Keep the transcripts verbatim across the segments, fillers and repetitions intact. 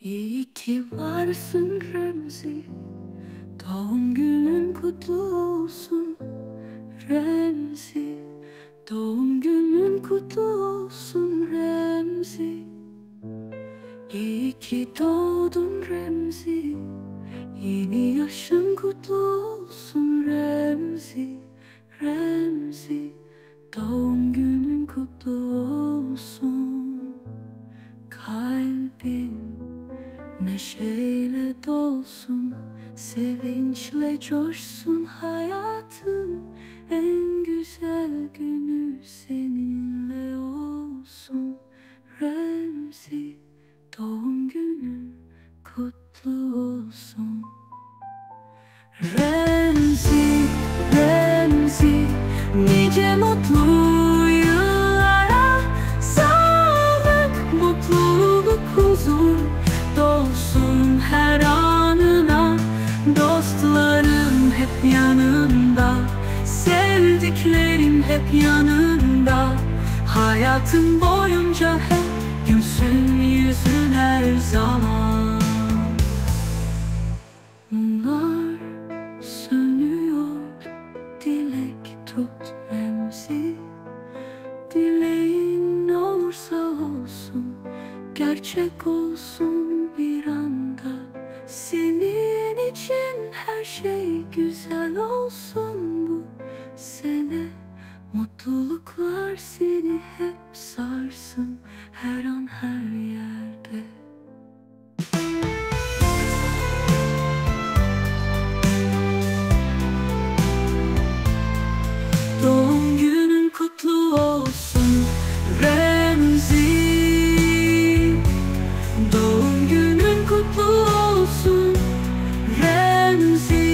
İyi ki varsın Remzi, doğum günün kutlu olsun Remzi. Doğum günün kutlu olsun Remzi. İyi ki doğdun Remzi, yeni yaşın kutlu olsun Remzi. Remzi, doğum günün kutlu olsun. Kalbin neşeyle dolsun, sevinçle coşsun. Hayatın en güzel günü seninle olsun Remzi. Doğum günün kutlu olsun Remzi. Remzi, nice mutlu yıllara, sağlık, mutluluk, huzur dolsun her anına. Dostlarım hep yanında, sevdiklerim hep yanında. Hayatın boyunca hep gülsün yüzün her zaman. Mumlar sönüyor, dilek tut Remzi. Dileğin ne olursa olsun, gerçek olsun bir anda. Senin için her şey güzel olsun bu sene. Mutluluklar seni hep sarsın her an her yerde. Doğum günün kutlu olsun Remzi. Doğum günün kutlu olsun Remzi.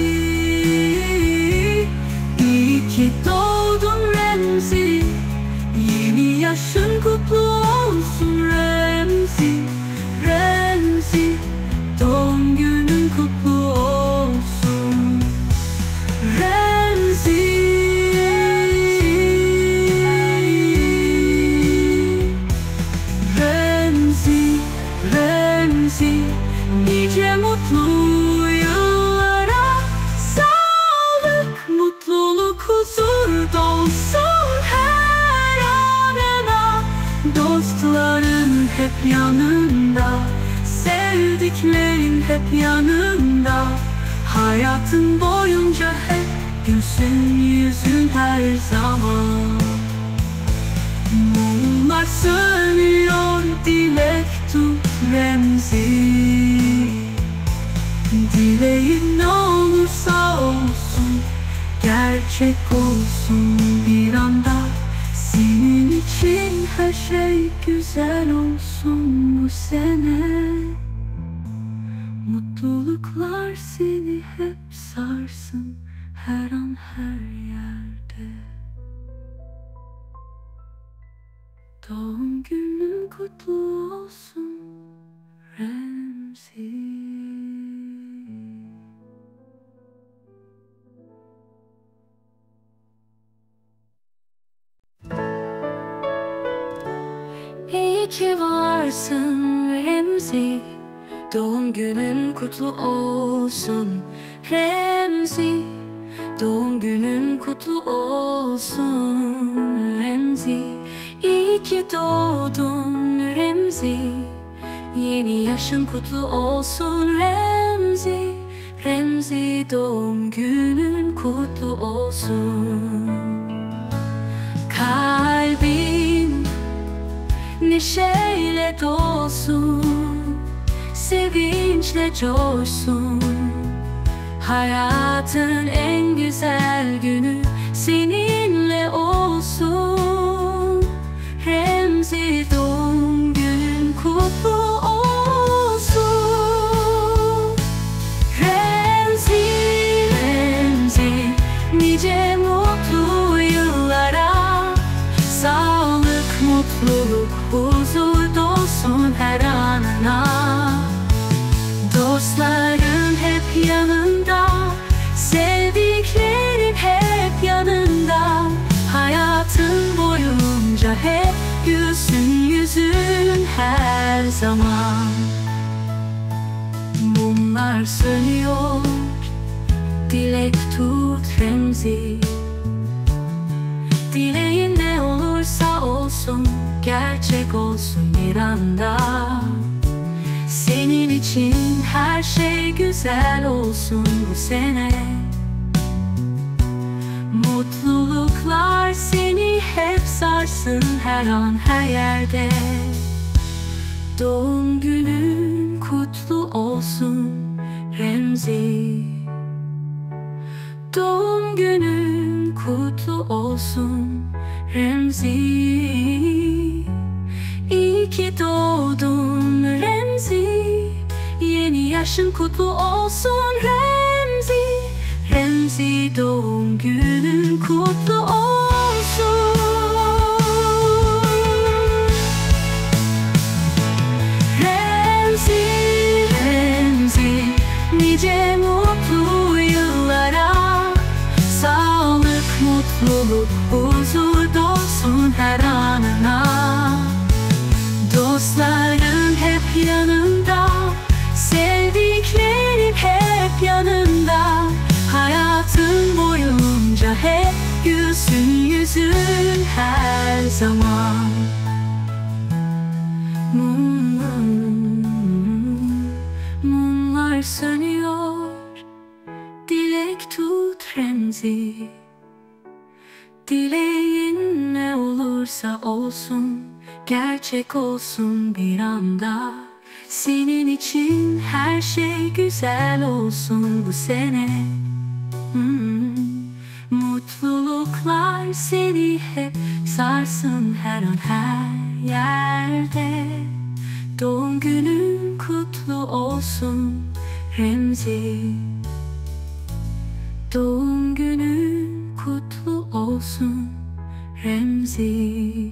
İyi ki doğdun Remzi, yeni yaşın kutlu olsun Remzi. Remzi, doğum günün kutlu olsun Remzi. Remzi, Remzi, nice mutlu yıllara, sağlık, mutluluk, huzur dolsun her anına. Dostların hep yanında, sevdiklerin hep yanında. Hayatın boyunca hep gülsün yüzün her zaman. Mumlar sönüyor, dilek tut Remzi. Dileğin ne olursa olsun, gerçek olsun bir anda. Senin için her şey güzel olsun bu sene. Mutluluklar seni hep sarsın her an her yerde. Doğum günün kutlu olsun Remzi. İyi ki varsın Remzi, doğum günün kutlu olsun Remzi. Doğum günün kutlu olsun Remzi. İyi ki doğdun Remzi, yeni yaşın kutlu olsun Remzi. Remzi, doğum günün kutlu olsun. Kalbin neşeyle dolsun, sevinçle coşsun. Hayatın en güzel günü seninle olsun Remzi. Doğum günün kutlu olsun Remzi. Remzi, nice mutlu yıllara, sağlık, mutluluk, huzur dolsun her anına. Dostların hep yanında, sevdiklerin hep yanında. Hayatın boyunca hep gülsün yüzün her zaman. Mumlar sönüyor, dilek tut Remzi. Dileğin ne olursa olsun, gerçek olsun bir anda. Senin için her şey güzel olsun bu sene. Mutluluklar seni hep sarsın her an her yerde. Doğum günün kutlu olsun Remzi. Doğum günün kutlu olsun Remzi. İyi ki doğdun Remzi. Yeni yaşın kutlu olsun Remzi. Remzi doğum günün kutlu olsun. Remzi, Remzi, nice mutlu yıllara. Sağlık, mutluluk, huzur dolsun her anına. Dostların hep yanında, sevdiklerin hep yanında. Hayatın boyunca hep gülsün yüzün her zaman. Mum, mumlar sönüyor, dilek tut Remzi. Dileğin ne olursa olsun, gerçek olsun bir anda. Senin için her şey güzel olsun bu sene. Hmm. Mutluluklar seni hep sarsın her an her yerde. Doğum günün kutlu olsun Remzi. Doğum günün kutlu olsun Remzi.